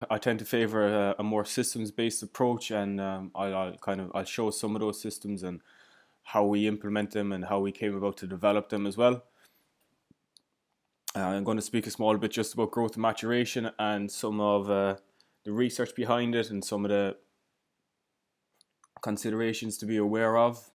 I tend to favor a more systems-based approach, and I'll show some of those systems and how we implement them and how we came about to develop them as well. I'm going to speak a small bit just about growth and maturation and some of the research behind it and some of the considerations to be aware of.